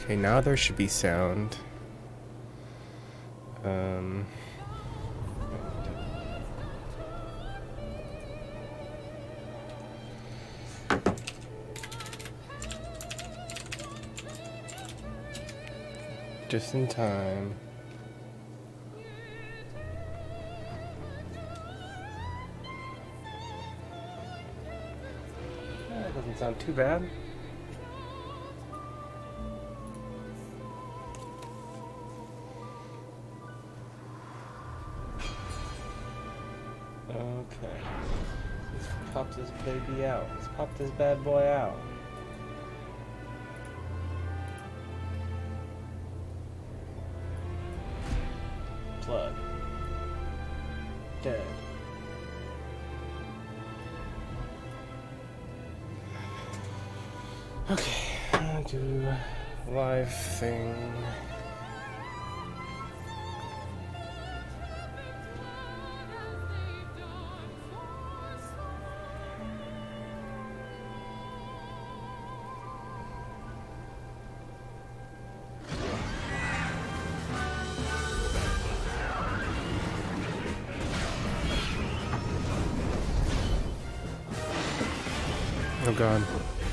Okay, now there should be sound. Just in time. That doesn't sound too bad. Okay. Let's pop this baby out. Let's pop this bad boy out. Plug. Dead. Okay, I'll do live thing. Oh god.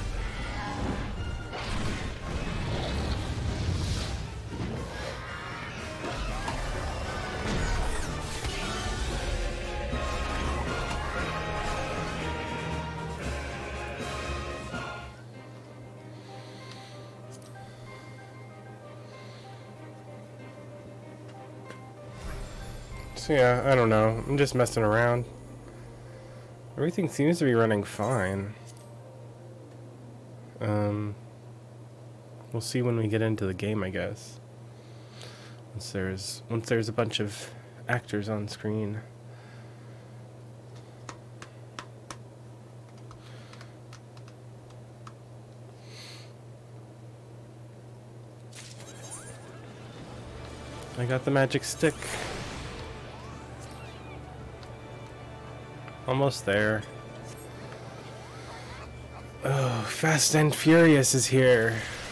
So yeah, I don't know. I'm just messing around. Everything seems to be running fine. We'll see when we get into the game, I guess. Once there's a bunch of actors on screen. I got the magic stick. Almost there. Oh, Fast and Furious is here.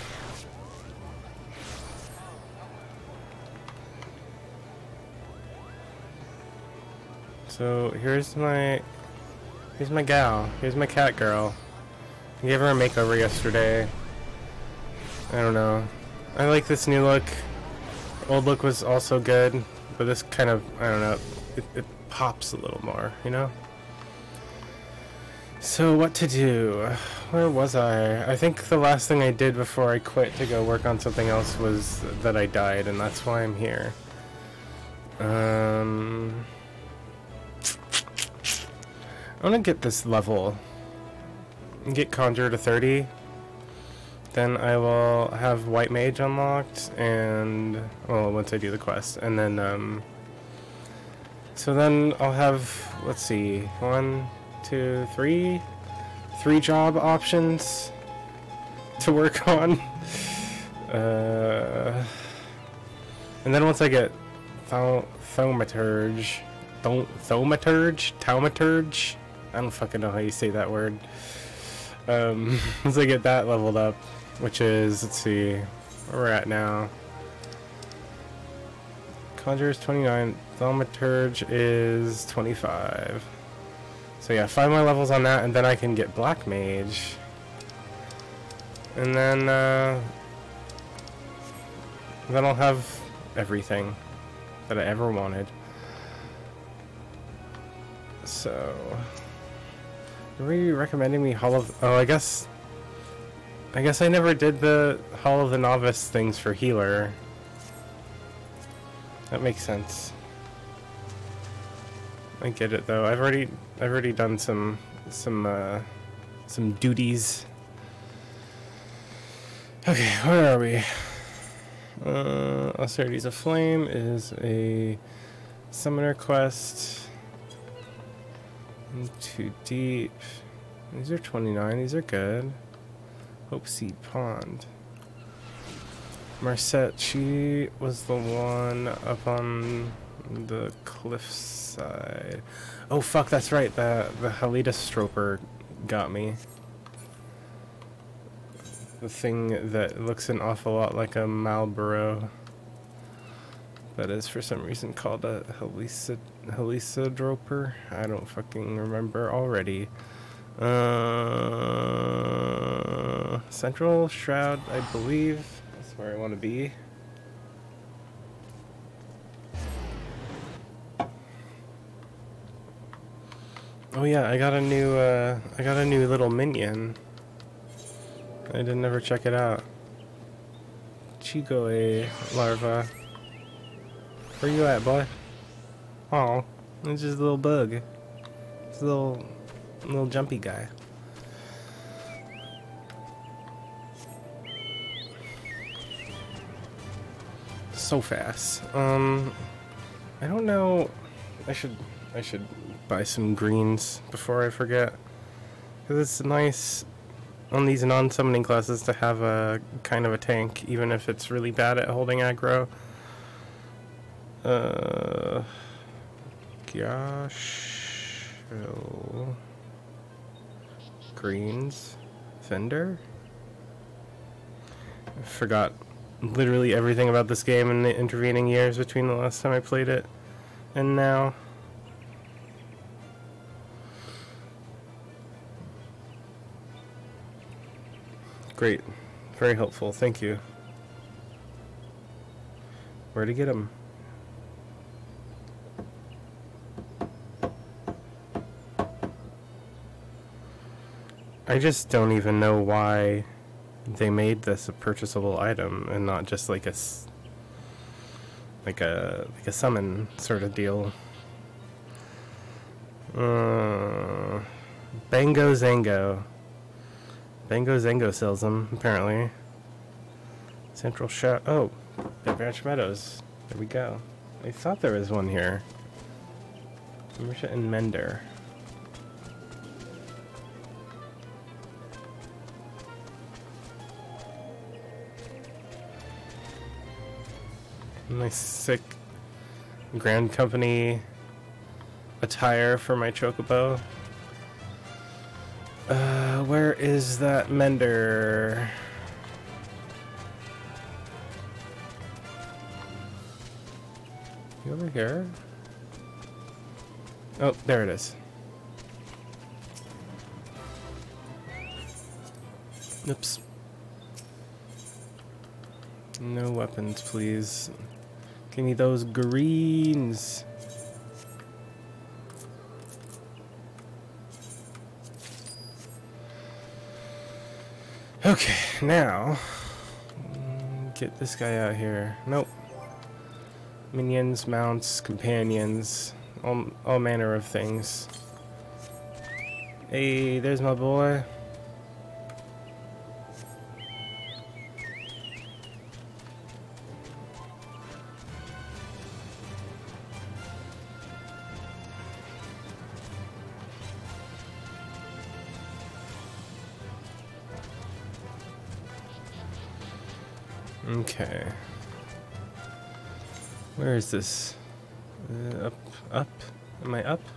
So here's my gal. Here's my cat girl. I gave her a makeover yesterday. I don't know. I like this new look. Old look was also good, but this kind of, I don't know, it pops a little more, you know? So what to do? Where was I? I think the last thing I did before I quit to go work on something else was that I died, and that's why I'm here. I want to get this level. Get Conjure to 30. Then I will have White Mage unlocked, and, well, once I do the quest. And then, so then I'll have, let's see, 1, 2, 3 job options to work on. And then once I get Thaumaturge, I don't fucking know how you say that word. Once I get that leveled up, which is, let's see, where we're at now. Conjure is 29, Thaumaturge is 25. So yeah, 5 more levels on that, and then I can get Black Mage. And then I'll have everything that I ever wanted. So, are you recommending me Hall of... Oh, I guess I never did the Hall of the Novice things for healer. That makes sense. I get it though. I've already done some duties. Okay, where are we? Austerities of Flame is a summoner quest. Too deep. These are 29. These are good. Hope Seed Pond. Marset, she was the one up on the cliffside. Oh fuck, that's right. The Halita Stroper got me. the thing that looks an awful lot like a Marlboro, but is for some reason called a helisodroper. I don't fucking remember already. Central Shroud, I believe. That's where I want to be. Oh yeah, I got a new little minion. I didn't ever check it out. Chigoe larva. Where you at, boy? Oh, it's just a little bug. It's a little jumpy guy. So fast. I don't know. I should buy some greens before I forget. Cause it's nice on these non-summoning classes to have a kind of a tank, even if it's really bad at holding aggro. Gosh. Oh. Greens. Fender? I forgot literally everything about this game in the intervening years between the last time I played it and now. Great. Very helpful. Thank you. Where to get him? I just don't even know why they made this a purchasable item and not just like a summon sort of deal. Bango Zango. Bango Zango sells them, apparently. Central Shot. Oh, Dead Branch Meadows. There we go. I thought there was one here. Marisha and Mender. Nice, sick Grand Company attire for my Chocobo. Where is that Mender? You over here? Oh, there it is. Oops. No weapons, please. Give me those greens. Okay, now get this guy out here. Nope. Minions, mounts, companions, all manner of things. Hey, there's my boy. Okay. Where is this? Up? Am I up?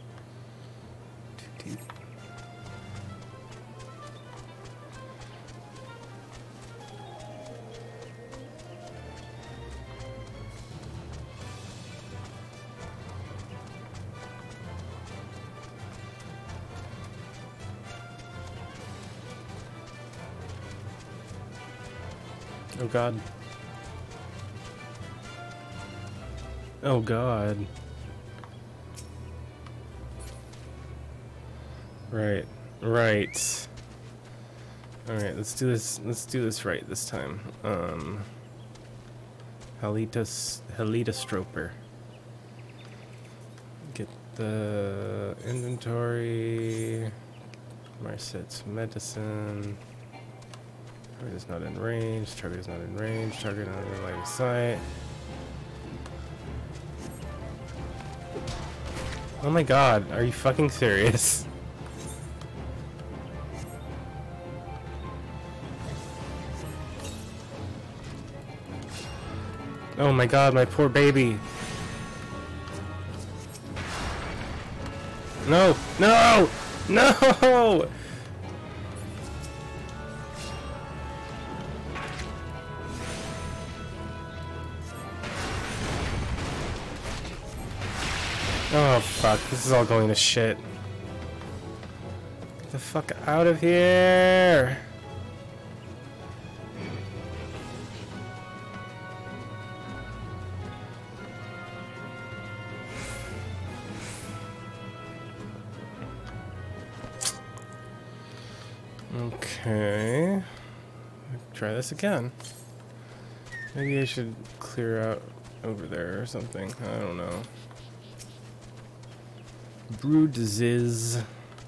Oh God. Oh God. Right. Right. Alright, let's do this right this time. Helisodroper. Get the inventory. Marset's medicine. Target is not in range. Target is not in range. Target not in line of sight. Oh my God, are you fucking serious? Oh my God, my poor baby. No! No! No! Oh fuck, this is all going to shit. Get the fuck out of here! Okay. Try this again. Maybe I should clear out over there or something. I don't know. Brood Ziz.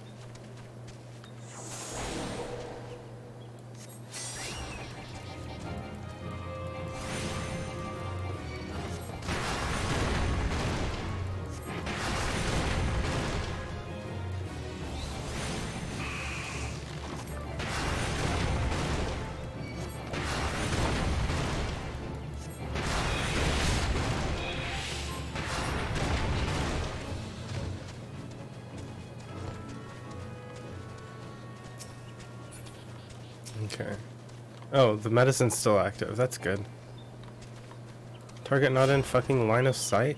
Okay. Oh, the medicine's still active. That's good. Target not in fucking line of sight?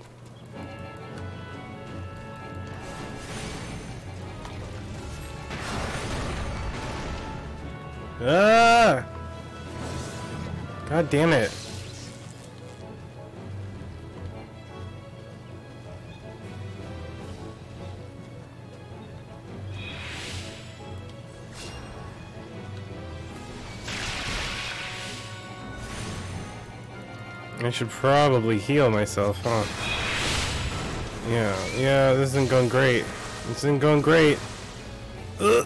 Ah! God damn it. I should probably heal myself, huh? Yeah, this isn't going great. This isn't going great. Ugh.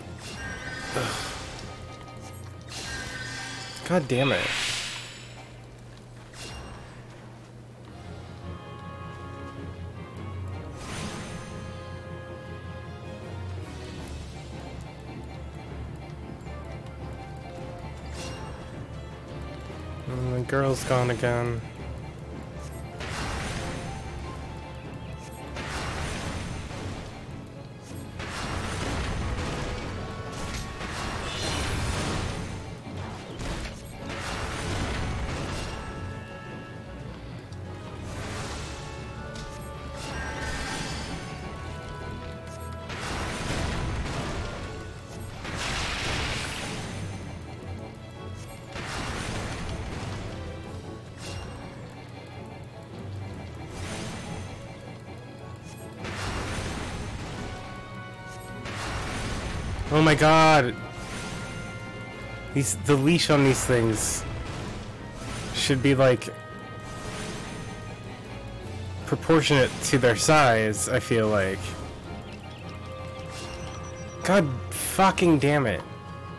God damn it. The girl's gone again. Oh my god! The leash on these things should be like proportionate to their size, I feel like. God fucking damn it.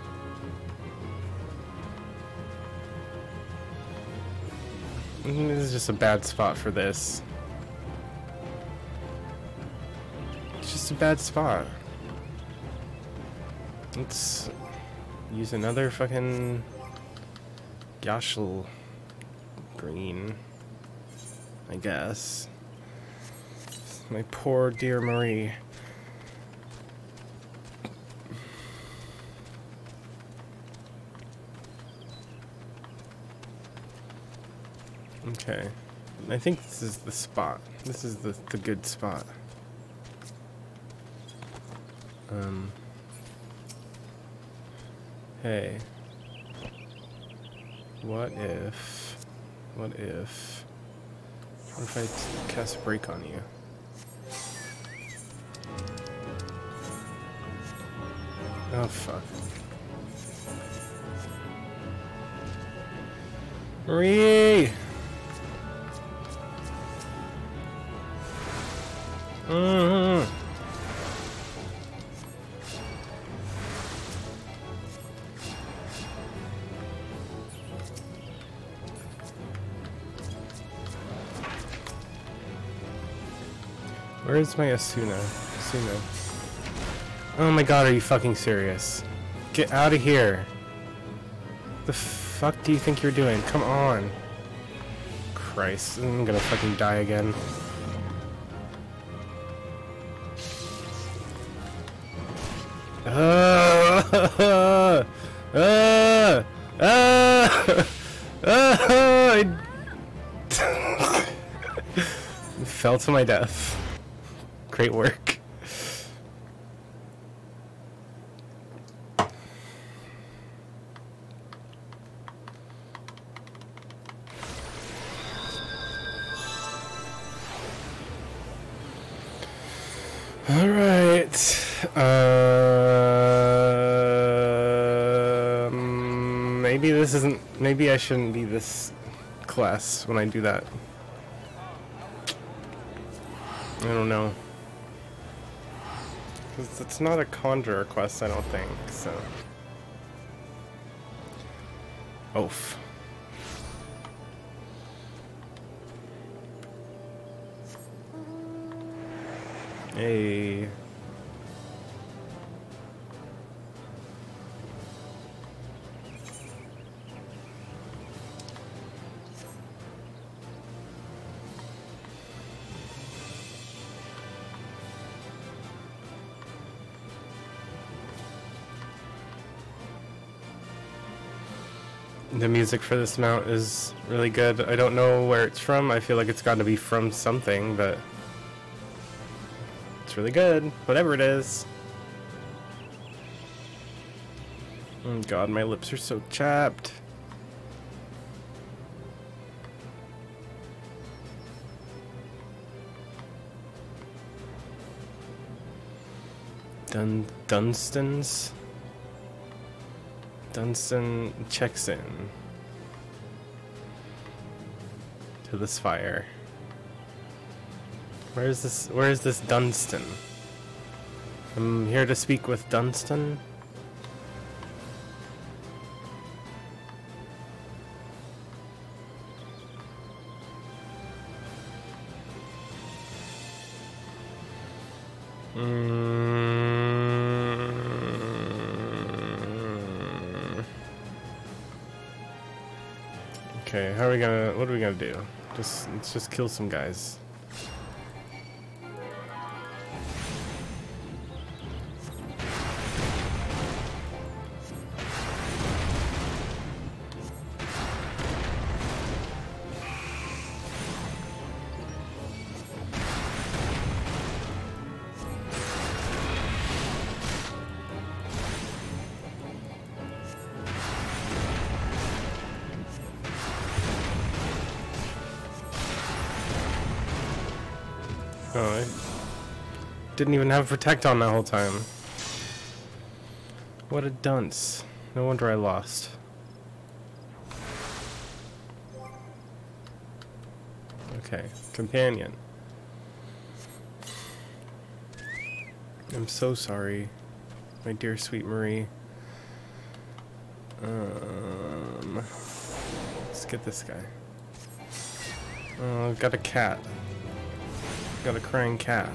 This is just a bad spot for this. It's just a bad spot. Let's use another fucking Yashel green, I guess. My poor dear Marie. Okay, I think this is the spot. This is the good spot. Hey, what if I cast break on you? Oh fuck. Marie! Where is my Asuna? Oh my god, are you fucking serious? Get out of here. The fuck do you think you're doing? Come on. Christ, I'm gonna fucking die again. I fell to my death. Great work. All right. Maybe this isn't. Maybe I shouldn't be this class when I do that. I don't know. Because it's not a conjurer quest, I don't think. So. Oof. Hey. The music for this mount is really good. I don't know where it's from. I feel like it's got to be from something, but it's really good. Whatever it is. Oh god, my lips are so chapped. Dunstan's? Dunstan checks in to this fire. Where is this Dunstan? I'm here to speak with Dunstan. Okay, what are we gonna do? Let's just kill some guys. Oh, I didn't even have Protect on that whole time. What a dunce. No wonder I lost. Okay, companion. I'm so sorry, my dear sweet Marie. Let's get this guy. Oh, I've got a cat. Got a crying cat.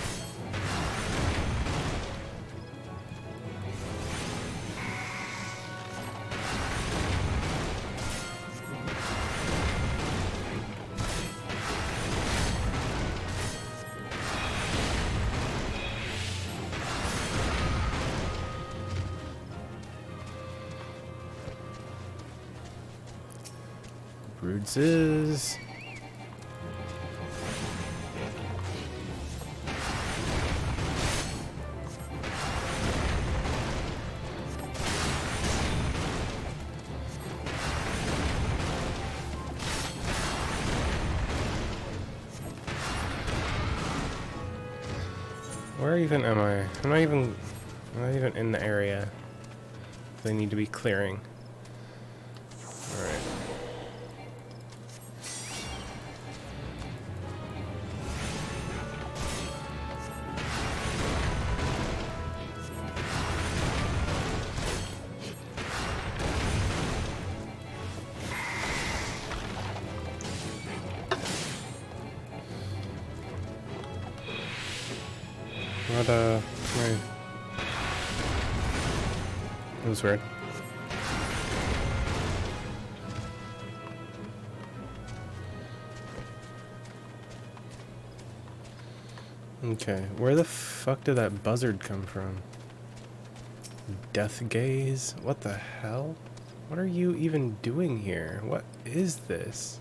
Broods is. Where even am I? I'm not even in the area they need to be clearing. Alright. What, wait. That was weird. Okay, where the fuck did that buzzard come from? Death gaze? What the hell? What are you even doing here? What is this?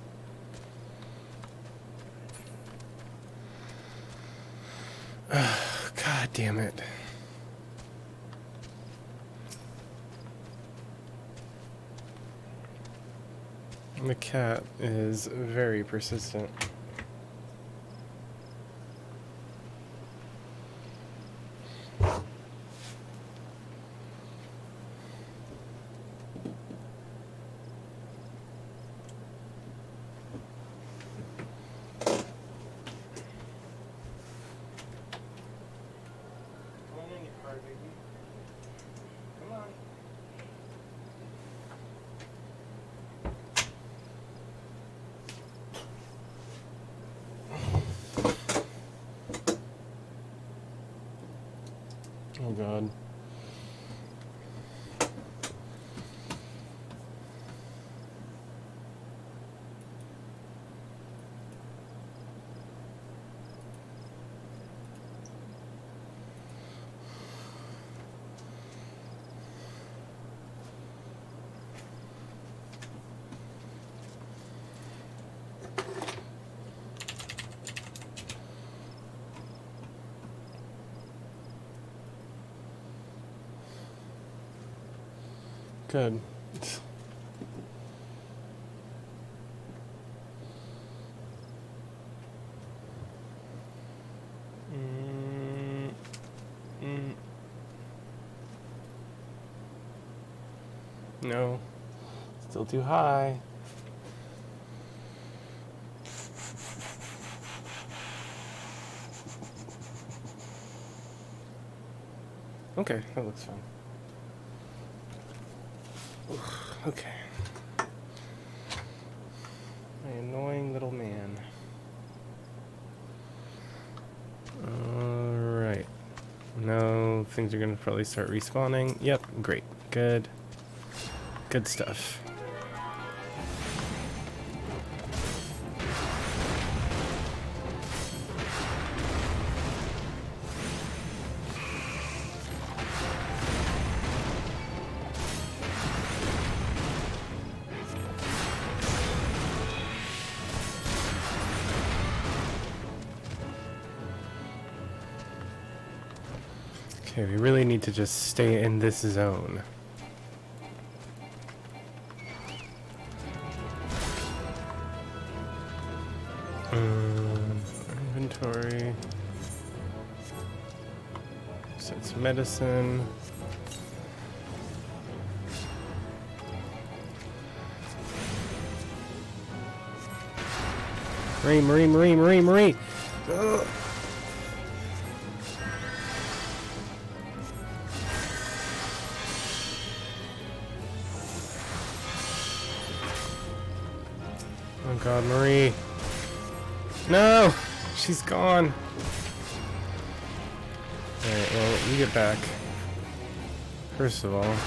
God damn it. The cat is very persistent. Oh God. Good. No. Still too high. Okay, that looks fine. Okay. My annoying little man. Alright. No, things are gonna probably start respawning. Yep, great. Good. Good stuff. Okay, we really need to just stay in this zone. Inventory. So it's medicine. Marie. Ugh. Oh God, Marie. No! She's gone. Alright, well, you get back. First of all.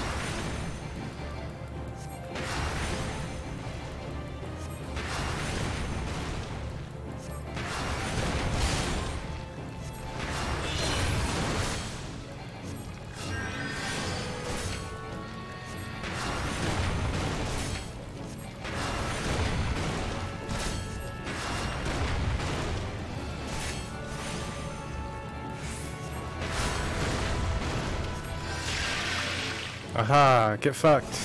Aha, get fucked.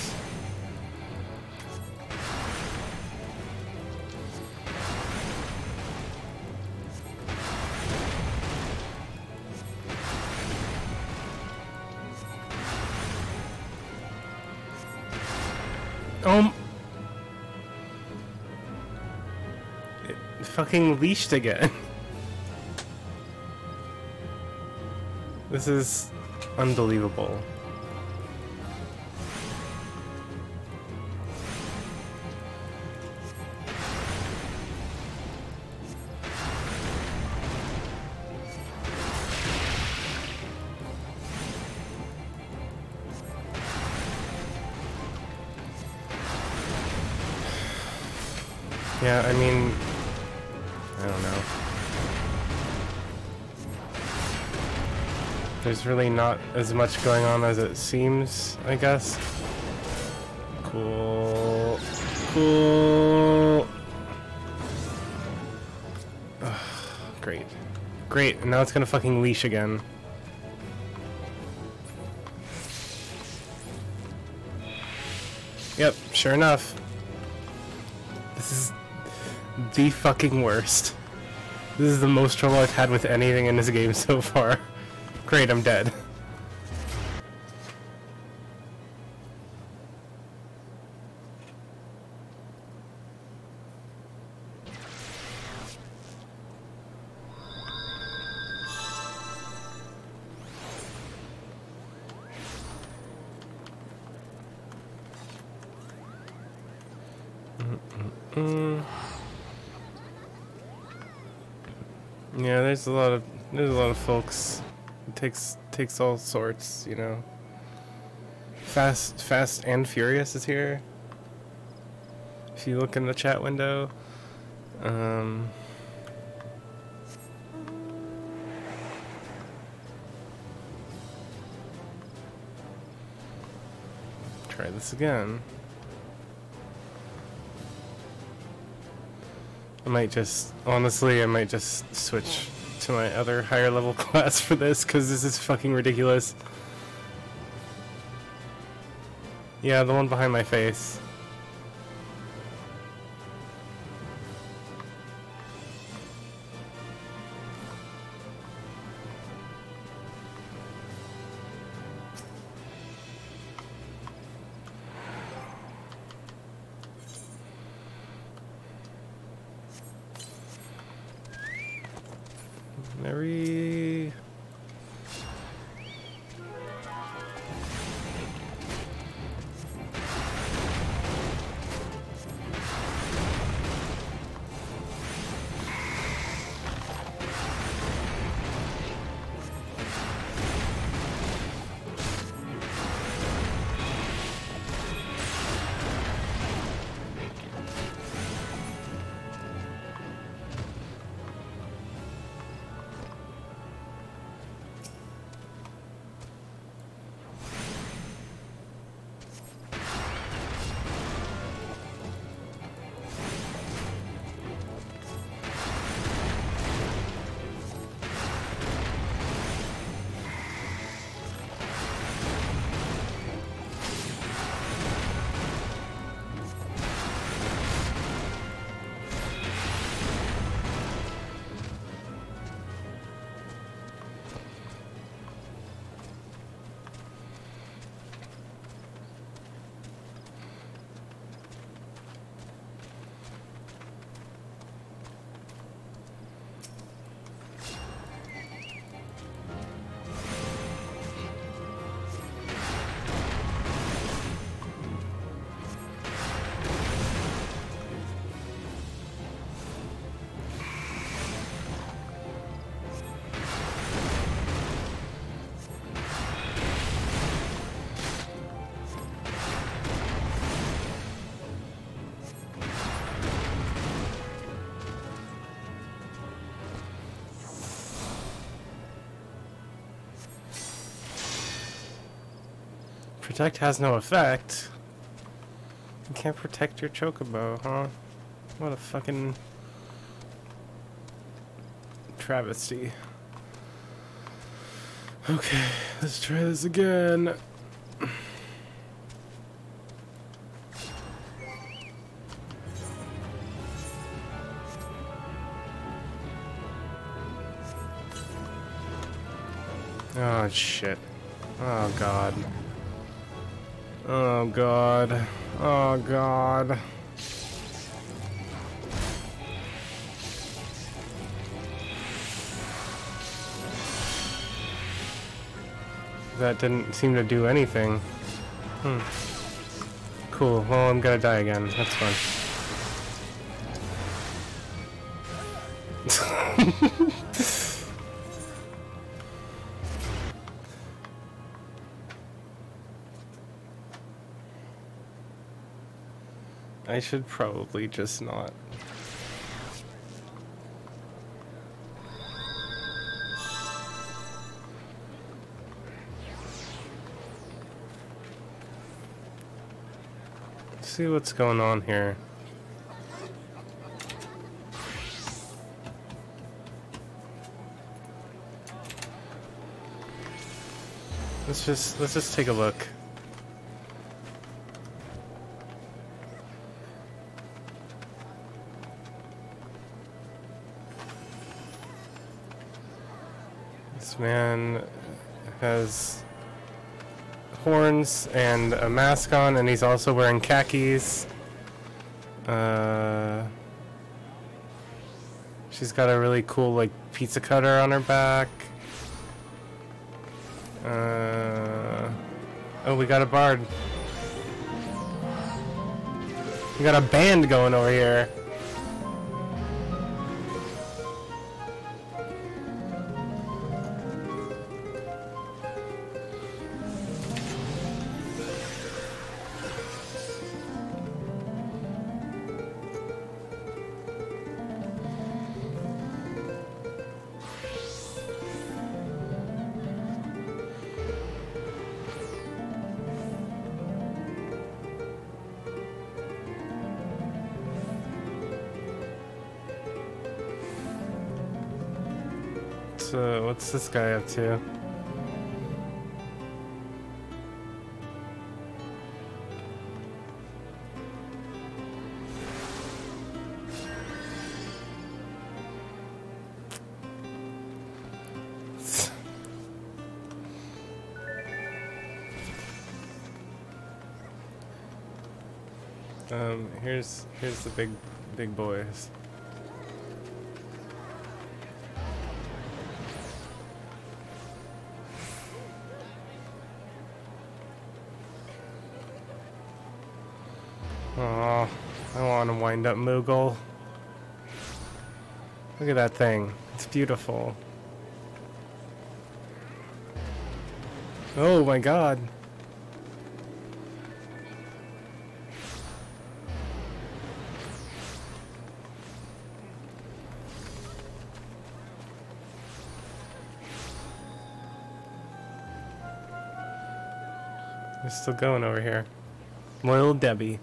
It fucking leashed again. This is unbelievable. Yeah, I mean, I don't know. There's really not as much going on as it seems, I guess. Cool. Ugh, great. Great, and now it's gonna fucking leash again. Yep, sure enough. This is the fucking worst. This is the most trouble I've had with anything in this game so far. Great, I'm dead. Yeah, there's a lot of folks. It takes all sorts, you know. Fast and Furious is here. If you look in the chat window, try this again. Honestly, I might just switch to my other higher level class for this, because this is fucking ridiculous. Yeah, the one behind my face. Mary. Protect has no effect. You can't protect your chocobo, huh? What a fucking travesty. Okay, let's try this again. Oh shit. Oh god. Oh god. Oh god. That didn't seem to do anything. Cool. Well, I'm gonna die again. That's fun. I should probably just not. Let's see what's going on here. Let's just take a look. This man has horns and a mask on, and he's also wearing khakis. She's got a really cool, like, pizza cutter on her back. Oh, we got a bard. We got a band going over here. So, what's this guy up to? Here's the big boys. Oh, I want to wind up Moogle. Look at that thing. It's beautiful. Oh my god. We're still going over here. Loyal Debbie.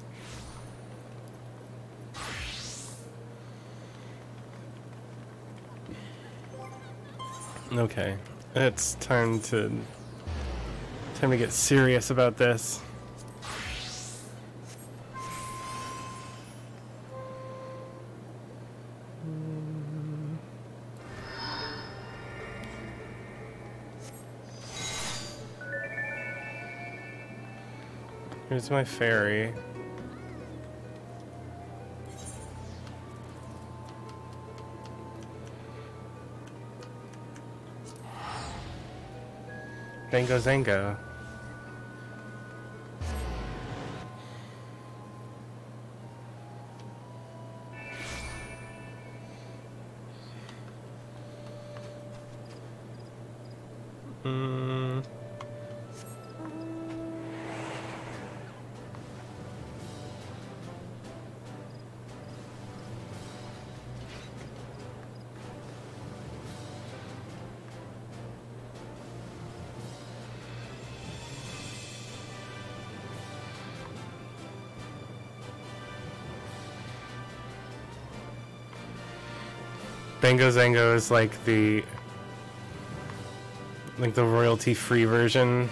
Okay, it's time to get serious about this. Here's my ferry. Bango Zango. Bango Zango is like the royalty-free version.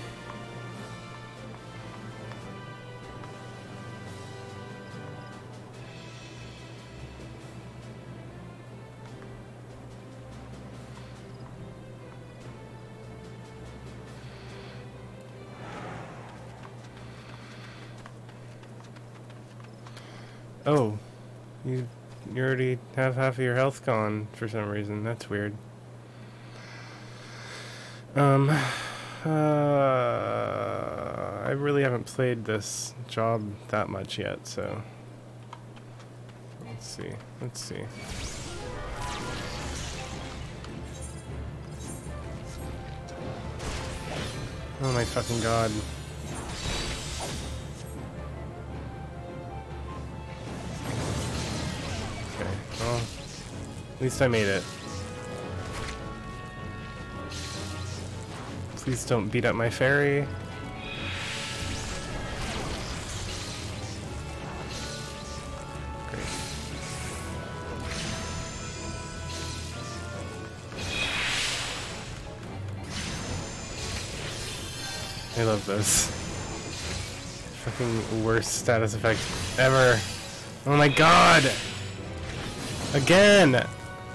Oh, you already have half of your health gone for some reason. That's weird. I really haven't played this job that much yet, so let's see. Oh my fucking god. Well, at least I made it. Please don't beat up my ferry. Great. I love this. Fucking worst status effect ever. Oh my god! Again!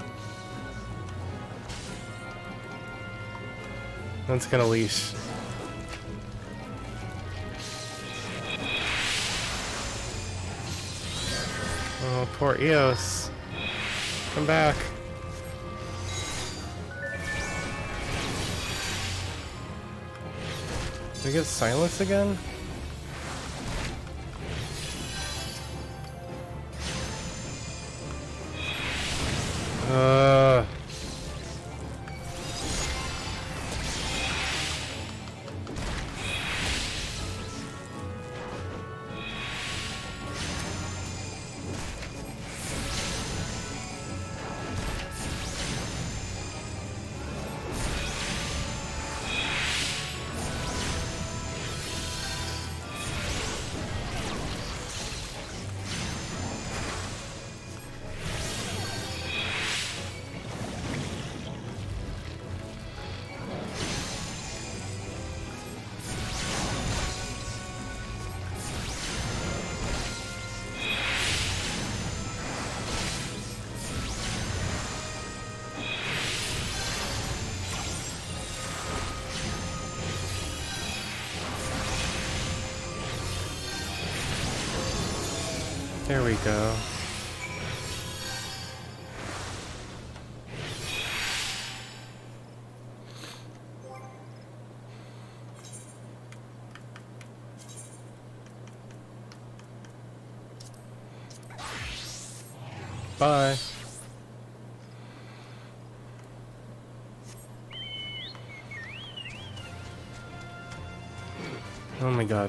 That's gonna leash. Oh, poor Eos. Come back. Did we get silence again? There we go. Bye. Oh my god.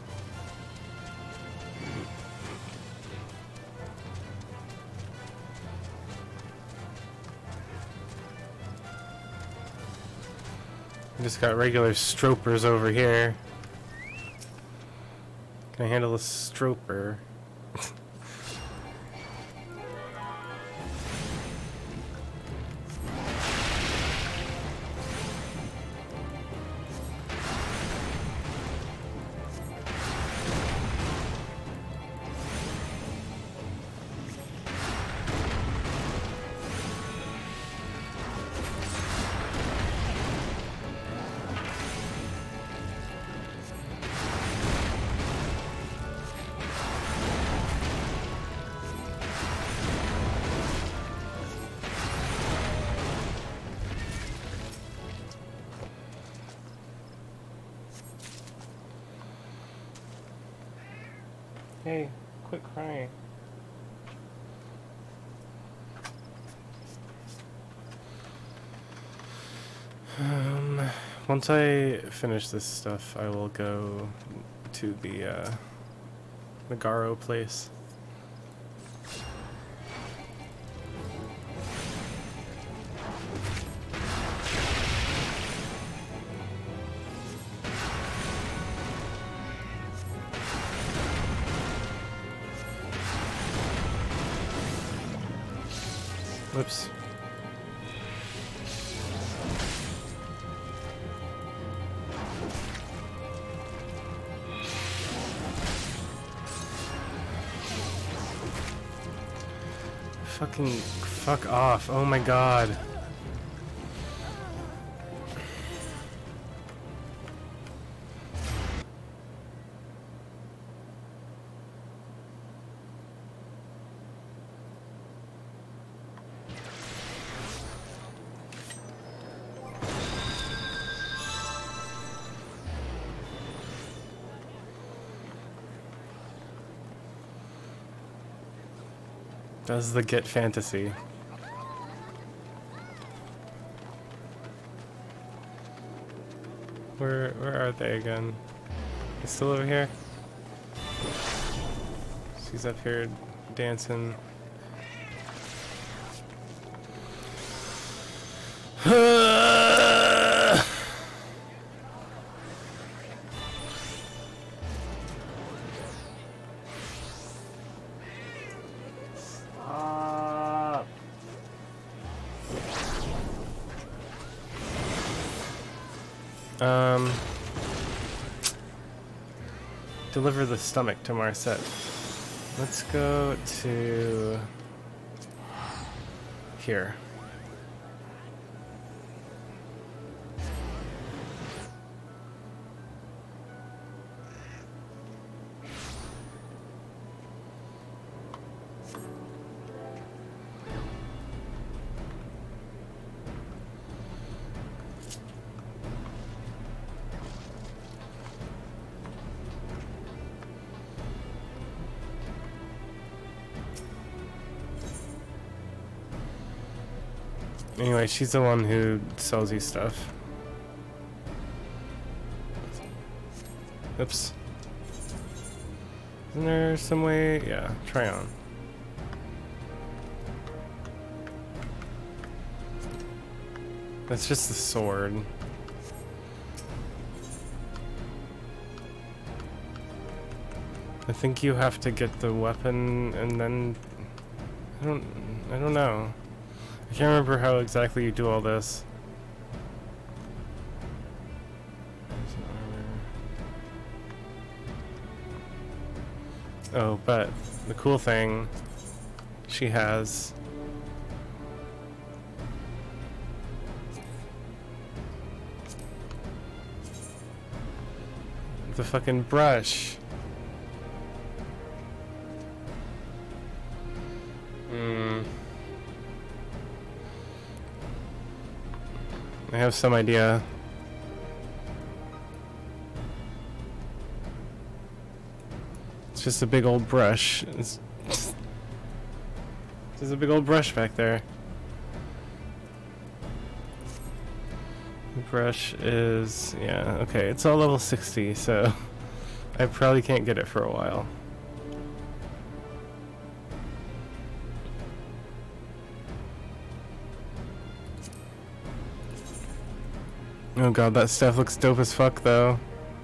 Just got regular stropers over here. Can I handle a stroper? Hey, quit crying. Once I finish this stuff, I will go to the Garo place. Whoops. Fucking fuck off. Oh my god. Does the get fantasy. Where are they again? He's still over here? She's up here dancing. deliver the stomach to Marset. Let's go to here. Anyway, she's the one who sells you stuff. Oops. Isn't there some way? Yeah, try on. That's just the sword. I think you have to get the weapon and then I don't know. I can't remember how exactly you do all this. Oh, but the cool thing she has the fucking brush. I have some idea. It's just a big old brush. It's just a big old brush back there. The brush is, yeah, okay, it's all level 60, so I probably can't get it for a while. Oh god, that stuff looks dope as fuck though.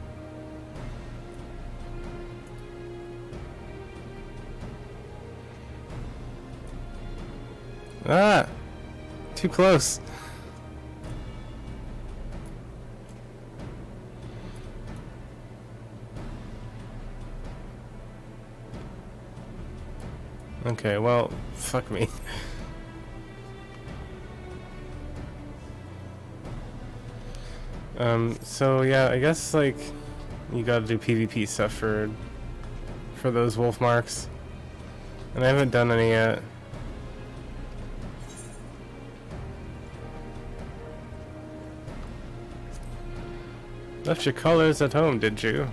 Ah! Too close. Okay, well, fuck me. So yeah, I guess like you gotta do PvP stuff for those wolf marks. And I haven't done any yet. Left your colors at home, did you?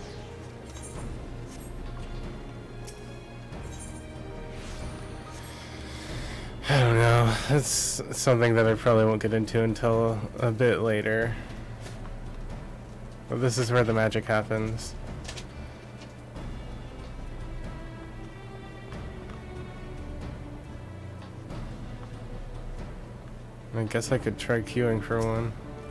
I don't know. That's something that I probably won't get into until a bit later. But this is where the magic happens. I guess I could try queuing for one.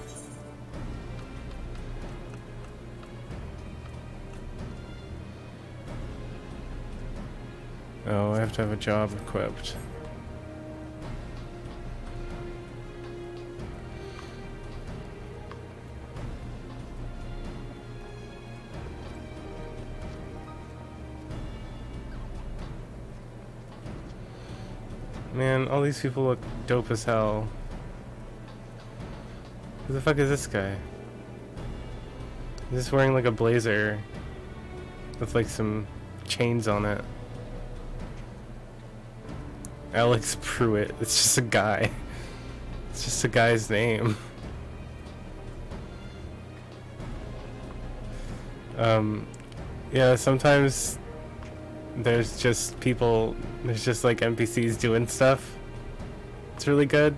Oh, I have to have a job equipped. Man, all these people look dope as hell. Who the fuck is this guy? He's just wearing like a blazer with like some chains on it. Alex Pruitt. It's just a guy. It's just a guy's name. Yeah, sometimes there's just people, there's just like NPCs doing stuff. It's really good.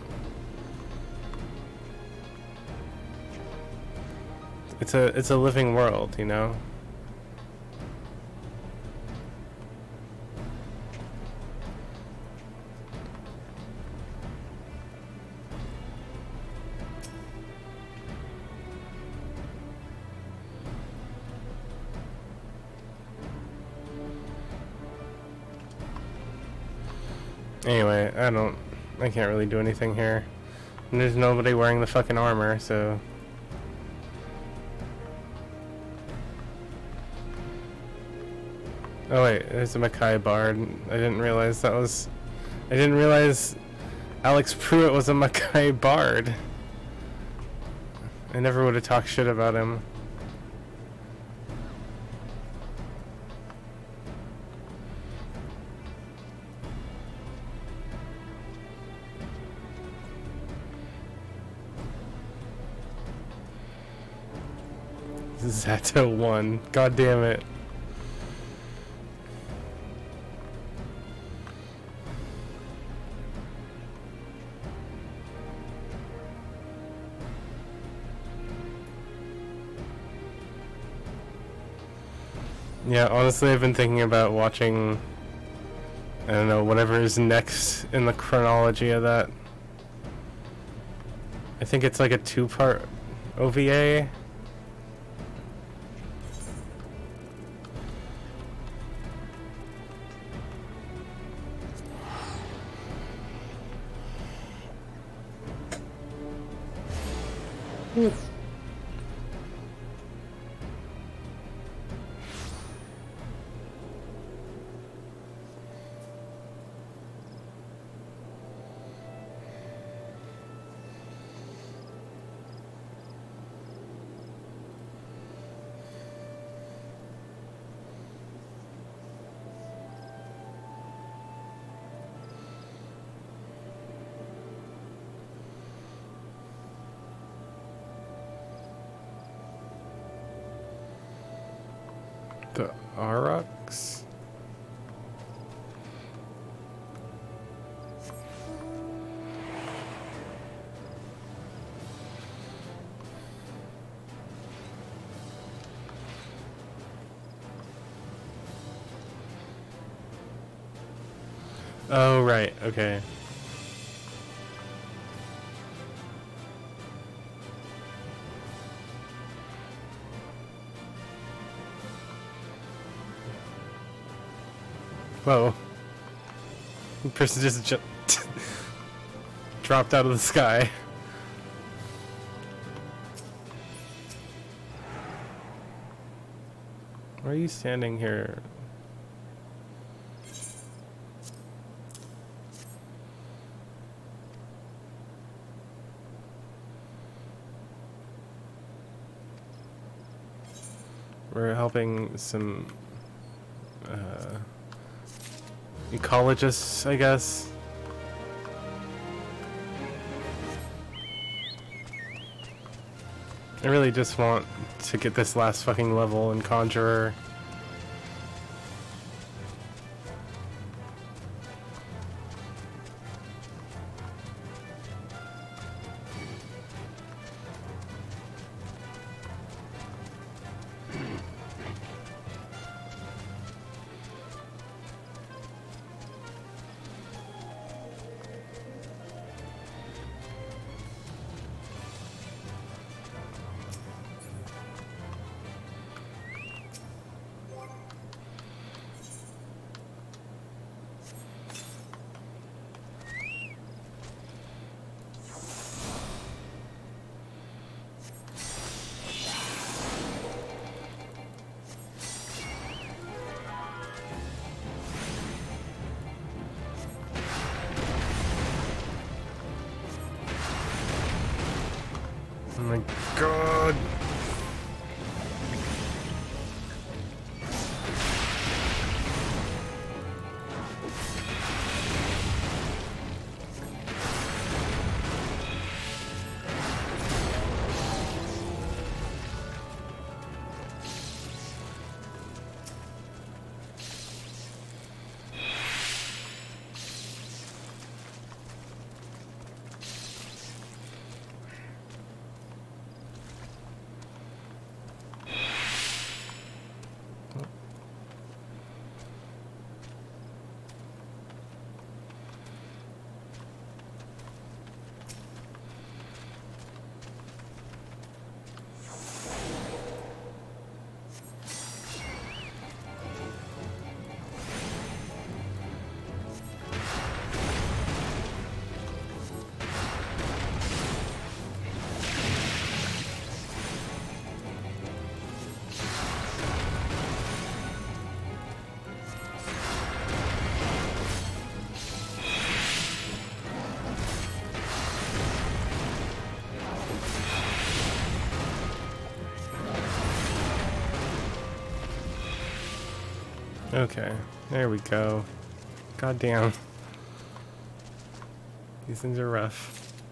It's a living world, you know? Anyway, I can't really do anything here. And there's nobody wearing the fucking armor, so... Oh wait, there's a Mackay Bard. I didn't realize that was... I didn't realize Alex Pruitt was a Mackay Bard. I never would have talked shit about him. Zato 1. God damn it. Yeah, honestly, I've been thinking about watching, I don't know, whatever is next in the chronology of that. I think it's like a 2-part OVA. The Aurochs? Oh, right, okay. Whoa. The person just dropped out of the sky. Why are you standing here? We're helping some ecologists, I guess. I really just want to get this last fucking level in Conjurer. Oh my god. Okay, there we go. God damn. These things are rough.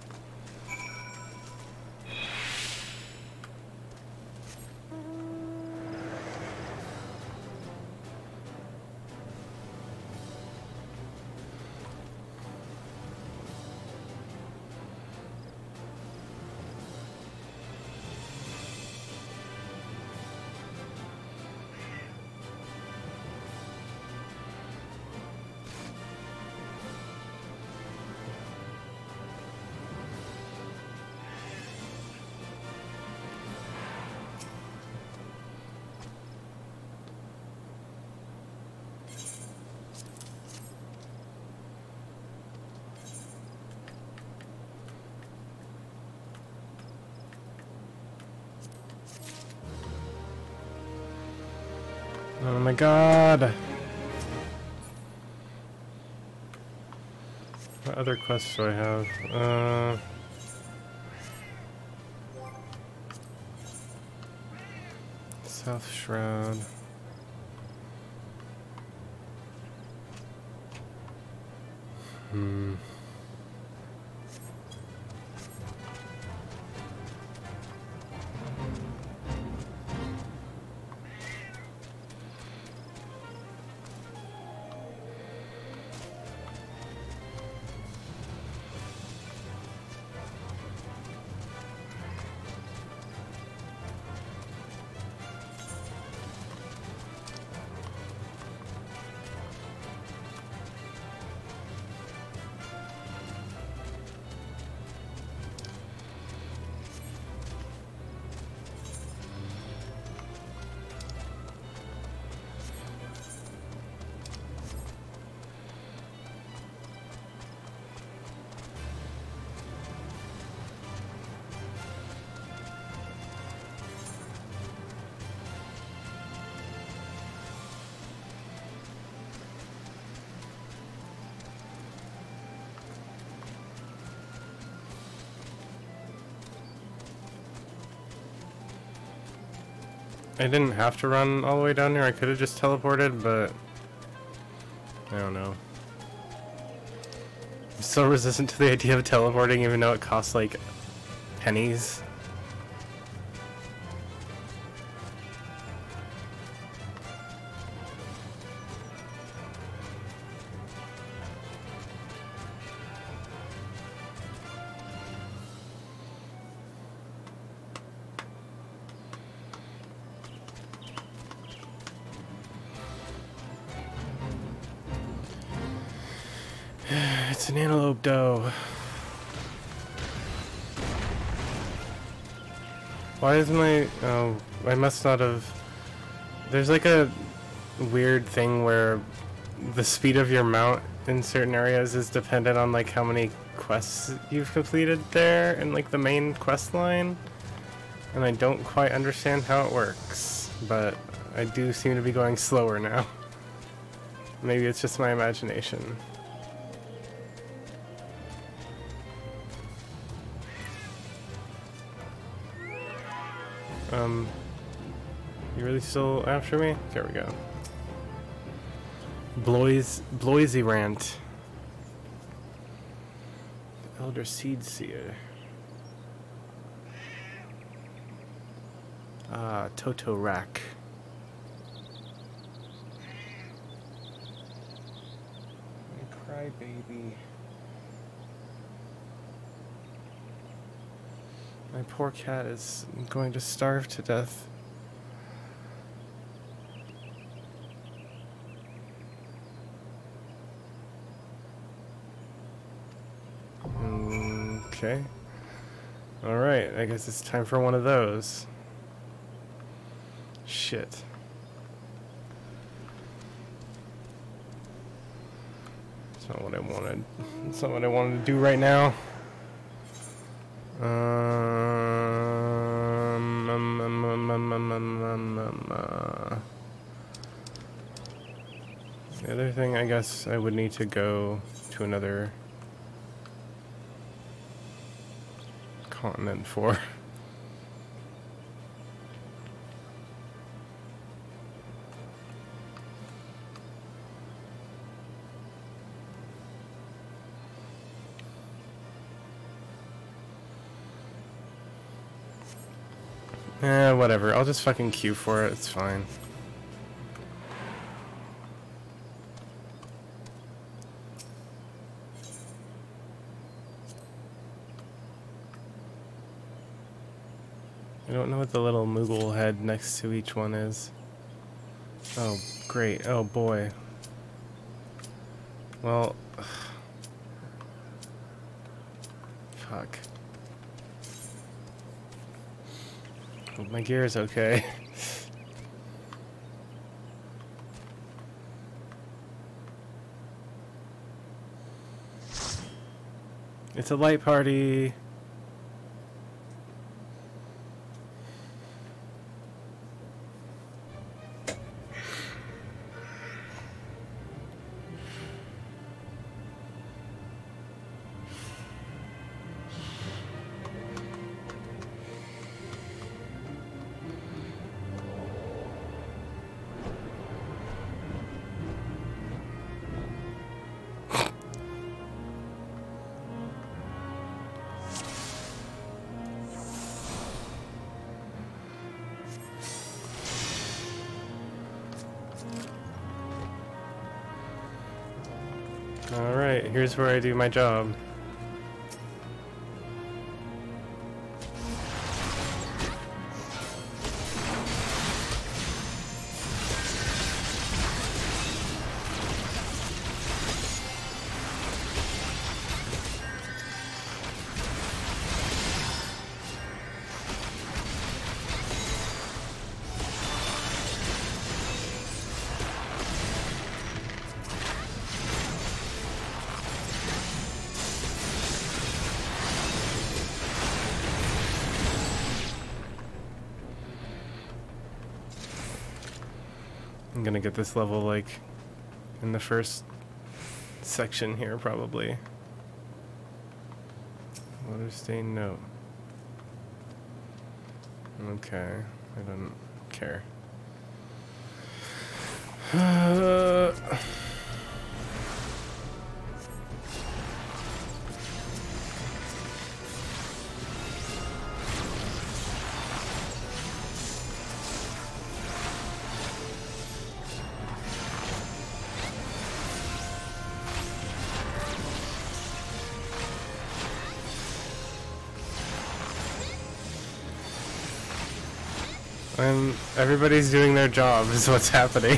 Oh my god! What other quests do I have? South Shroud. I didn't have to run all the way down here. I could have just teleported, but I don't know. I'm so resistant to the idea of teleporting, even though it costs like pennies. It's an antelope doe. Why is my... Oh, I must not have... There's like a weird thing where the speed of your mount in certain areas is dependent on like how many quests you've completed there in like the main quest line. And I don't quite understand how it works, but I do seem to be going slower now. Maybe it's just my imagination. You really still after me? There we go. Bloisy Rant. Elder Seed Seer. Ah, Toto Rack. My crybaby. My poor cat is going to starve to death. Okay. Alright, I guess it's time for one of those. Shit. It's not what I wanted. It's not what I wanted to do right now. The other thing, I guess I would need to go to another continent for. Whatever. I'll just fucking queue for it. It's fine. I don't know what the little Moogle head next to each one is. Oh, great. Oh, boy. Well... Fuck. Hope my gear is okay. It's a light party. Alright, here's where I do my job. I'm gonna get this level, like, in the first section here, probably. Water stain, no. Okay, I don't care. Everybody's doing their job is what's happening.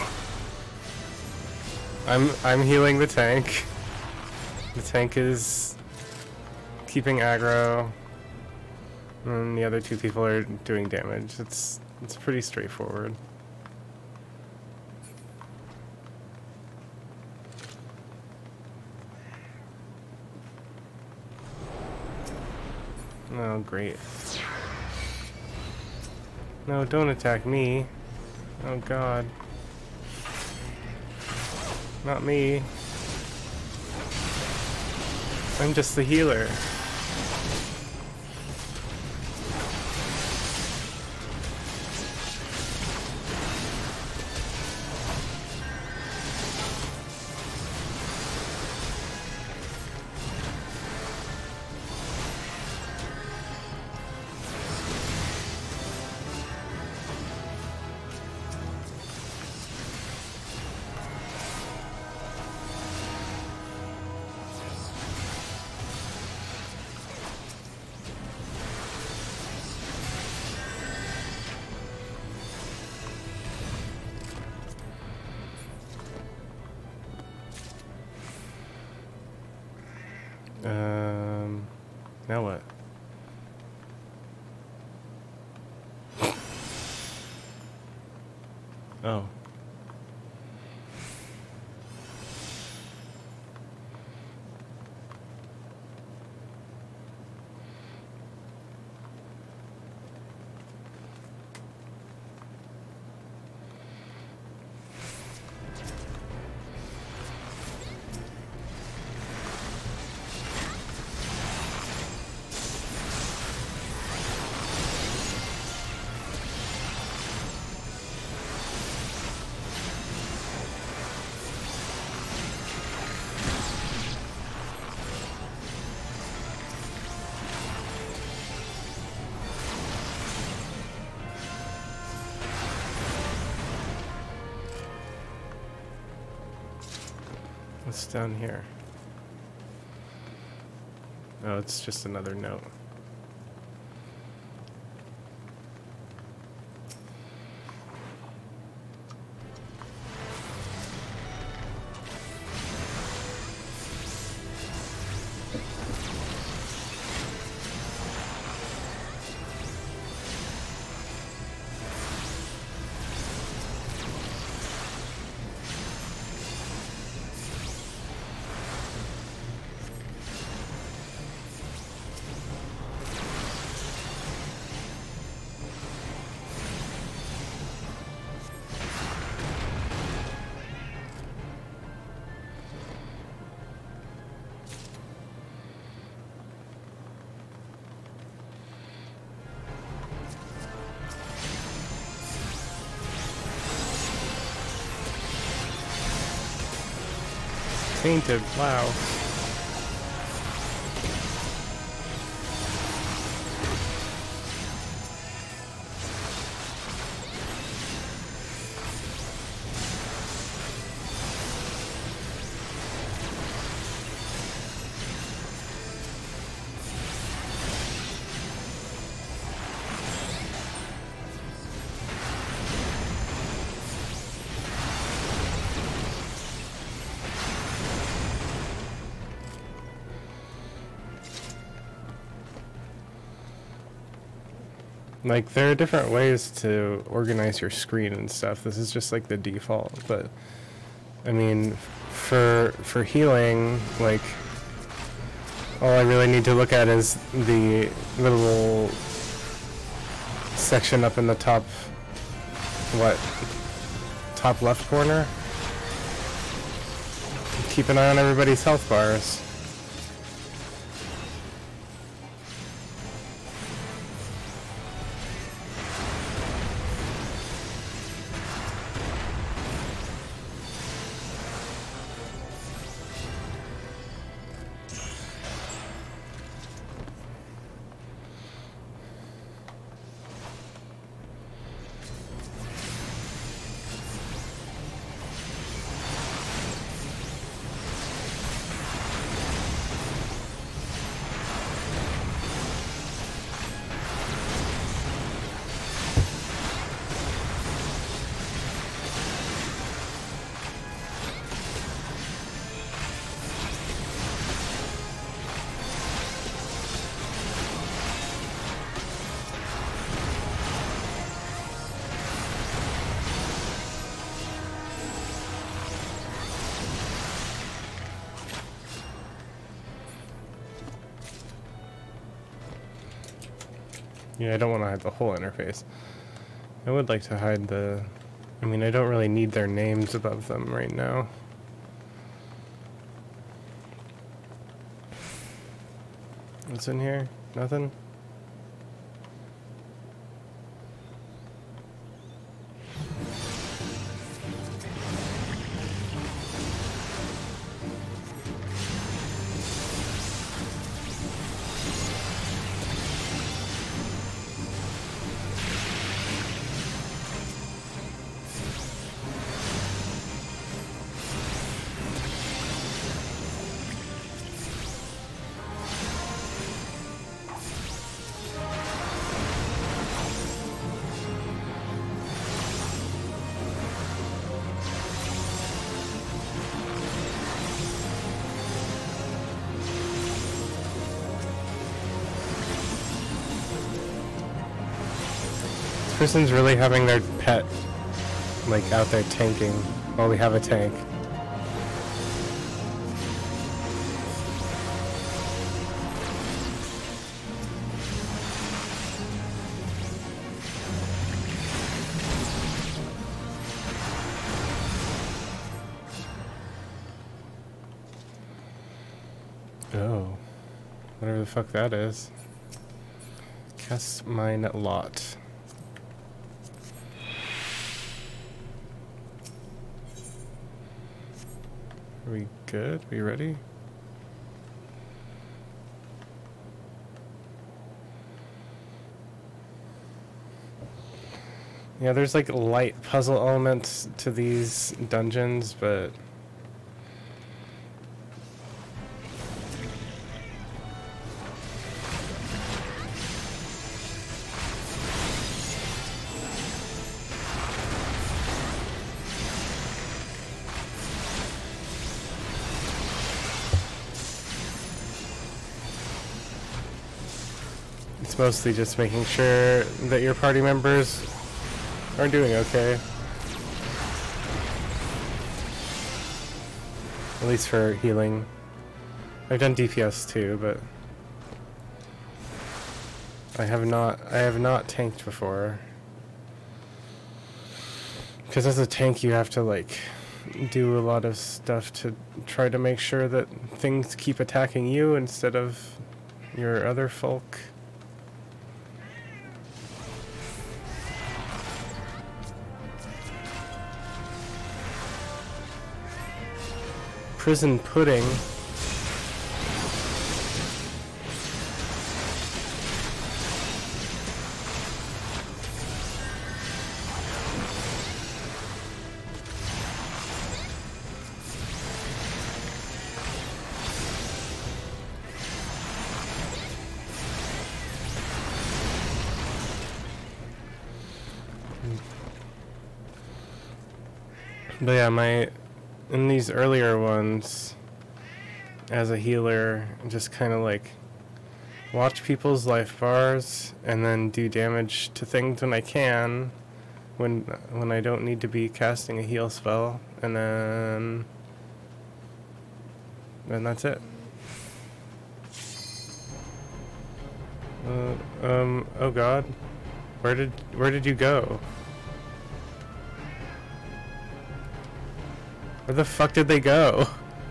I'm healing the tank. The tank is keeping aggro. And the other two people are doing damage. It's pretty straightforward. Oh, great. No, don't attack me. Oh god. Not me. I'm just the healer. Now what? Oh. What's down here? Oh, it's just another note. Tainted, wow. Like, there are different ways to organize your screen and stuff. This is just like the default, but I mean, for healing, like, all I really need to look at is the little section up in the top, top left corner. Keep an eye on everybody's health bars. Yeah, I don't want to hide the whole interface. I would like to hide the... I mean, I don't really need their names above them right now. What's in here? Nothing? This person's really having their pet, like, out there tanking while we have a tank. Oh, whatever the fuck that is. Cast mine lot. Are we good? Are we ready? Yeah, there's like light puzzle elements to these dungeons, but It's mostly just making sure that your party members are doing okay. At least for healing. I've done DPS too, but I have not tanked before. Because as a tank you have to like do a lot of stuff to try to make sure that things keep attacking you instead of your other folk. Prison pudding. But yeah, in these earlier ones, as a healer, just kind of like watch people's life bars and then do damage to things when I can, when I don't need to be casting a heal spell, and then that's it. Oh god, where did you go? Where the fuck did they go?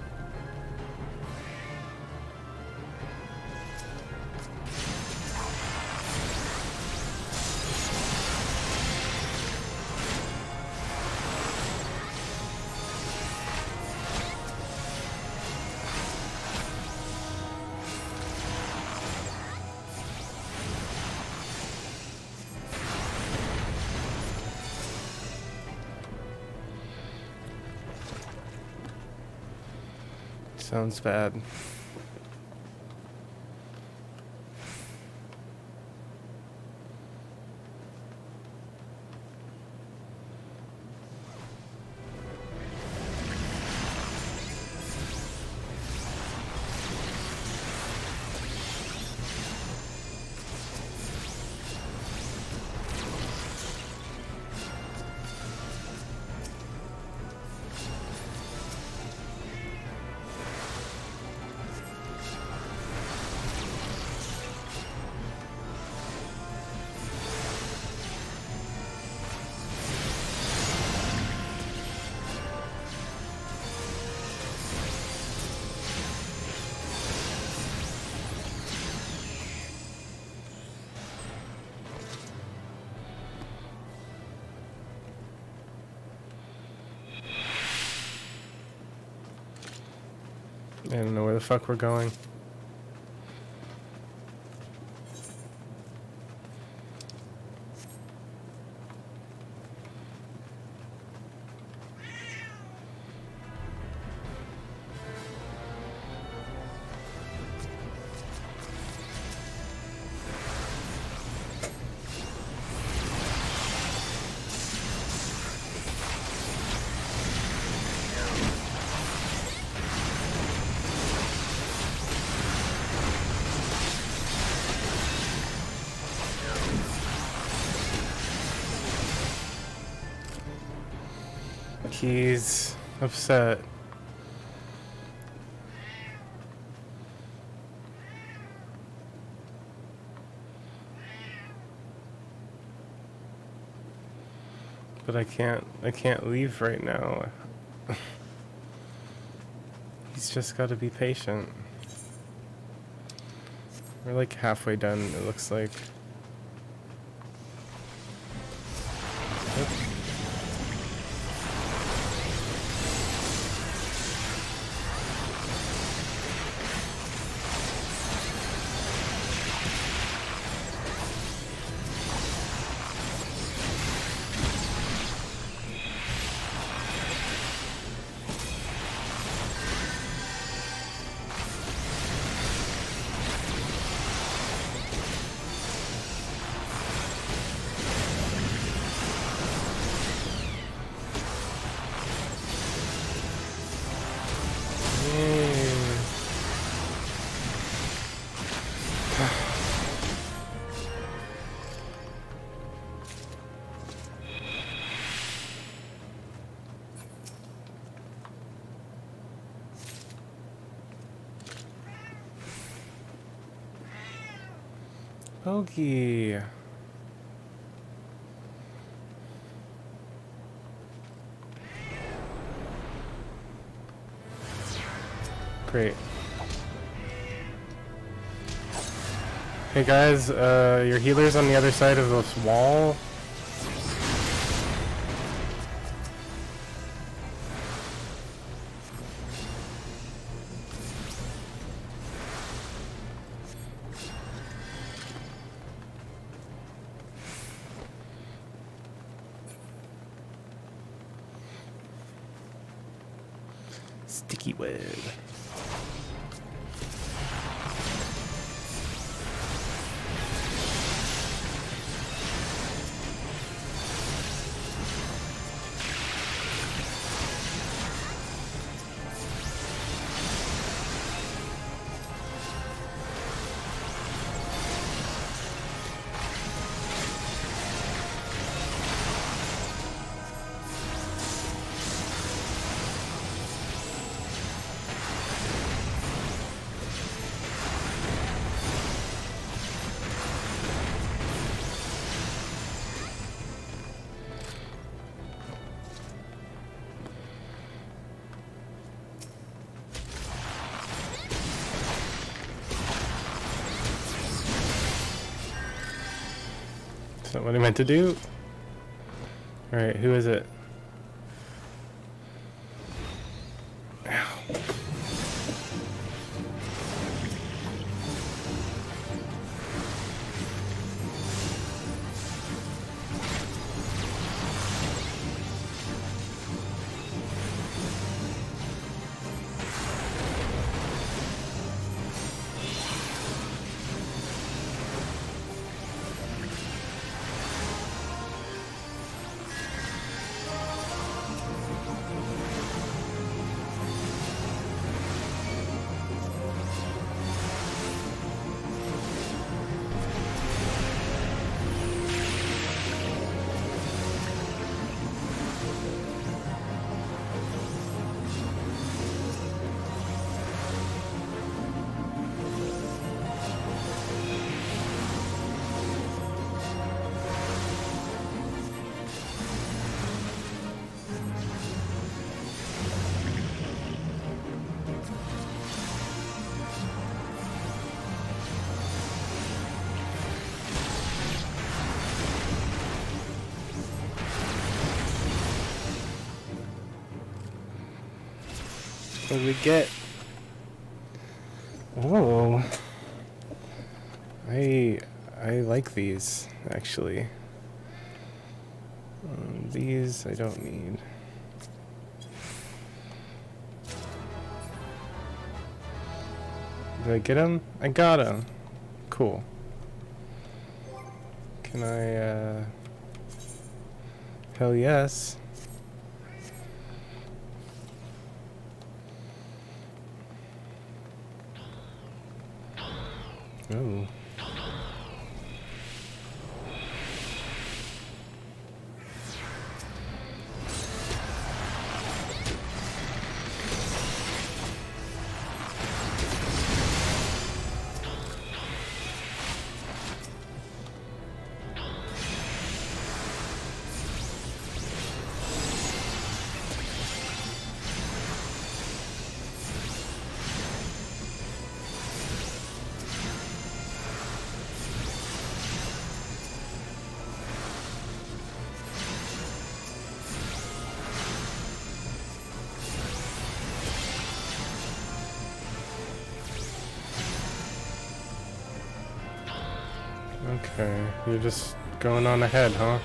Sounds bad. I don't know where the fuck we're going. He's upset. But I can't leave right now. He's just got to be patient. We're like halfway done, it looks like. Yep. Pokey. Great. Hey guys, your healer's on the other side of this wall. Sticky web. Is that what I meant to do? Alright, who is it? Ow. What do we get? Oh, I like these actually. These I don't need. Did I get them? I got them. Cool. Can I? Hell yes. Oh. Okay, you're just going on ahead, huh?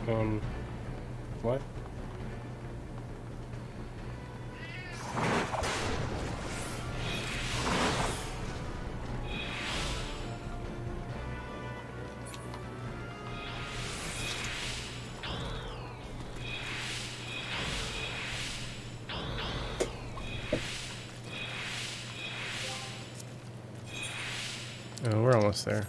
What? Oh, we're almost there.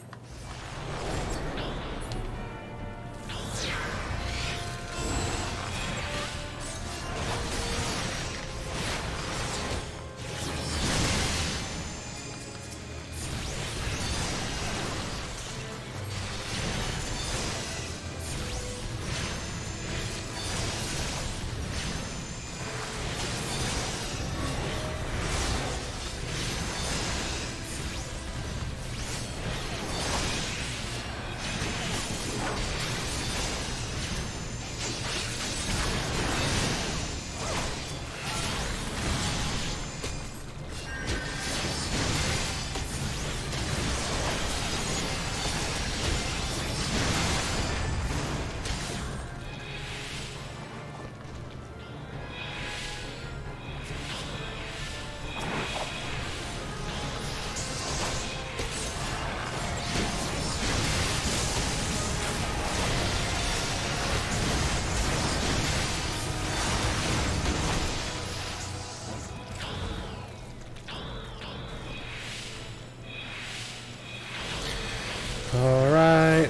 All right.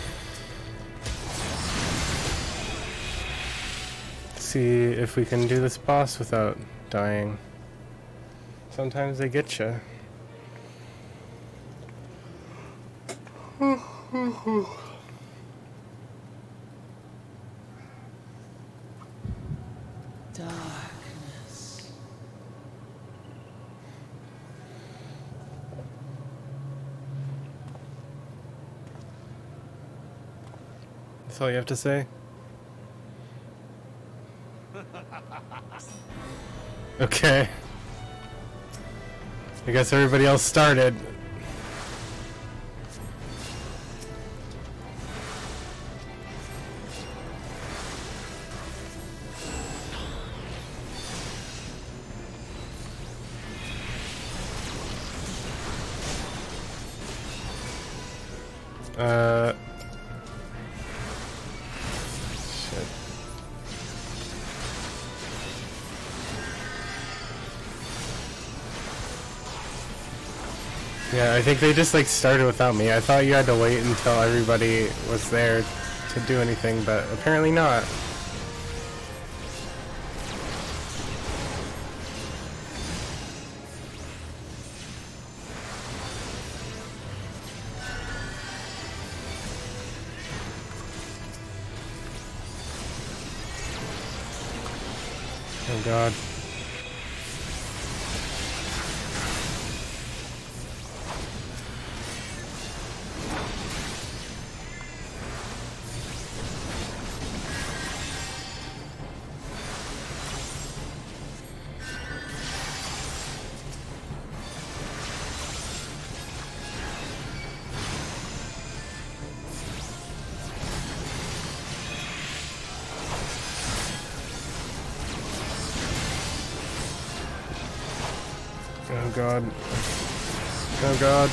See if we can do this boss without dying. Sometimes they get you. Darkness. That's all you have to say? Okay. I guess everybody else started. Shit. Yeah, I think they just like started without me. I thought you had to wait until everybody was there to do anything, but apparently not. Oh god. Oh god. Oh god.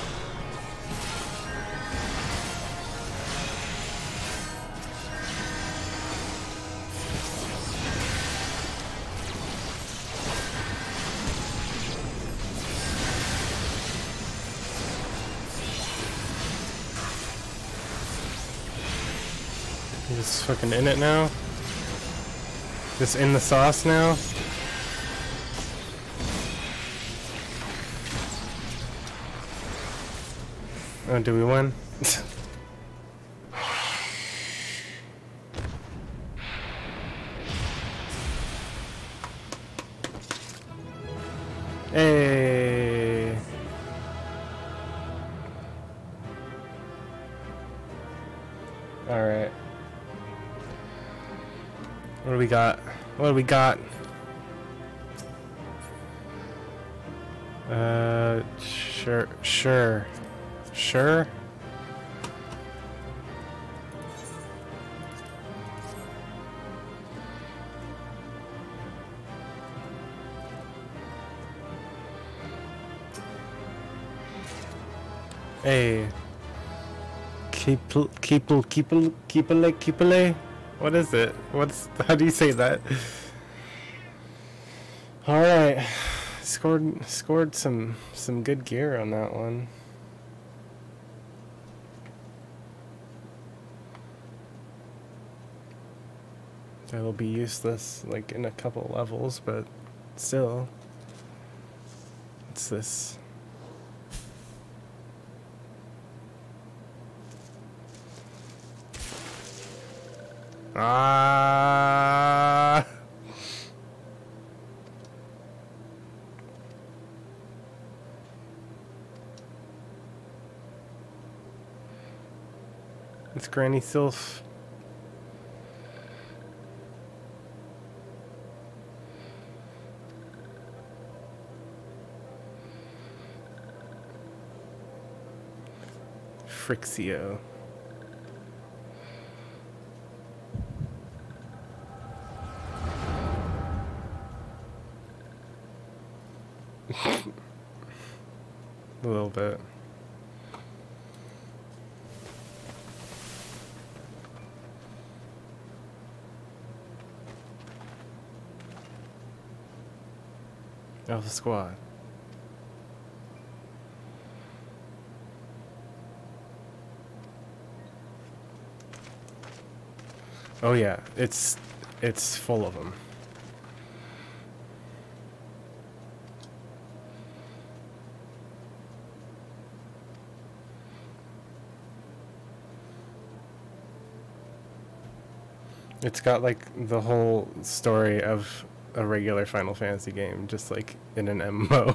I'm just fucking in it now. Just in the sauce now. Oh, do we win? Hey. All right. What do we got? What do we got? Sure. Hey. Keepale? What is it? How do you say that? Alright. Scored some good gear on that one. That'll be useless like in a couple levels, but still. What's this? Ah! It's Granny Sylph. Frixio. A little bit. Alpha Squad. Oh yeah, it's full of them. It's got like the whole story of a regular Final Fantasy game, just like in an MMO.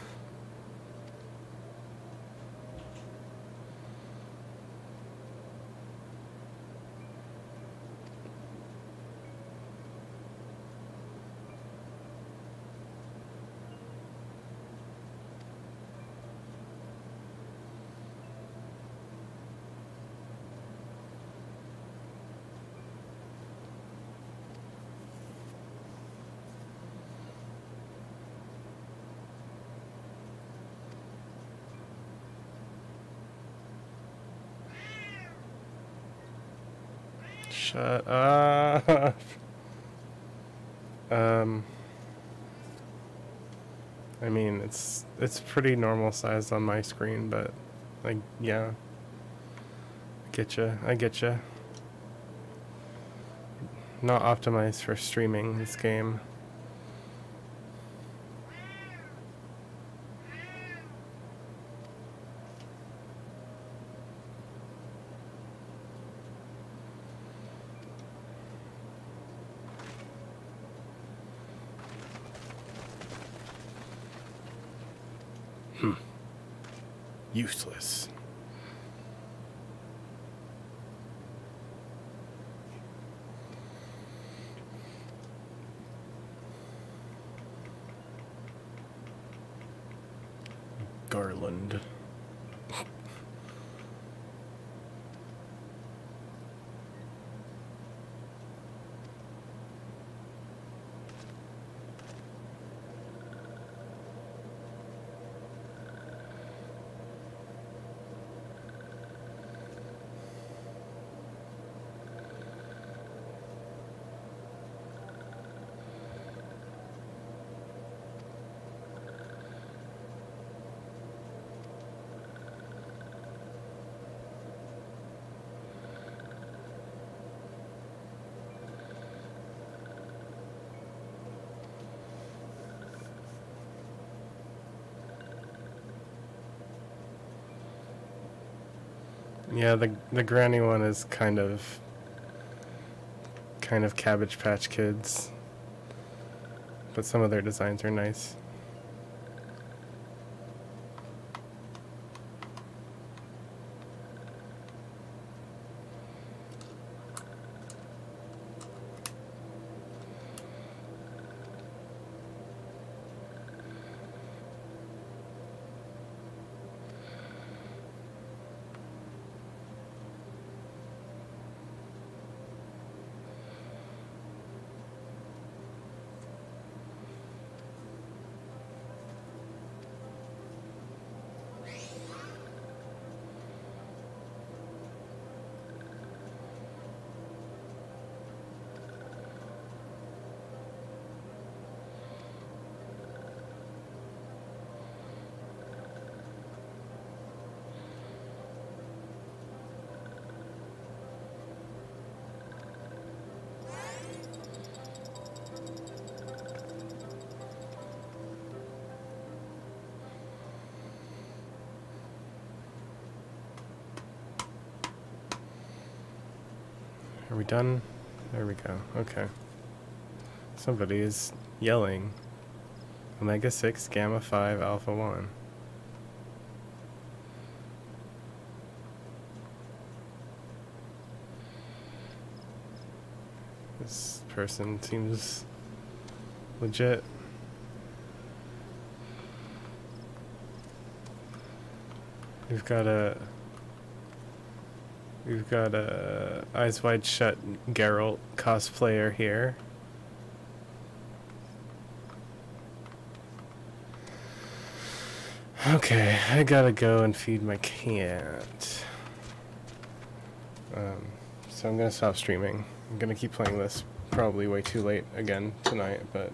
Shut up. I mean, it's pretty normal sized on my screen, but like, yeah. I getcha. Not optimized for streaming this game. Useless. Garland. Yeah, the granny one is kind of Cabbage Patch Kids, but some of their designs are nice. Are we done? There we go. Okay. Somebody is yelling. Omega 6, Gamma 5, Alpha 1. This person seems legit. We've got a Eyes Wide Shut Geralt cosplayer here. Okay, I gotta go and feed my cat. So I'm gonna stop streaming. I'm gonna keep playing this probably way too late again tonight, but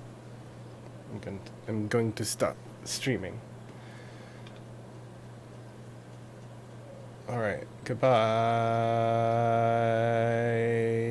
I'm going to stop streaming. Alright, goodbye.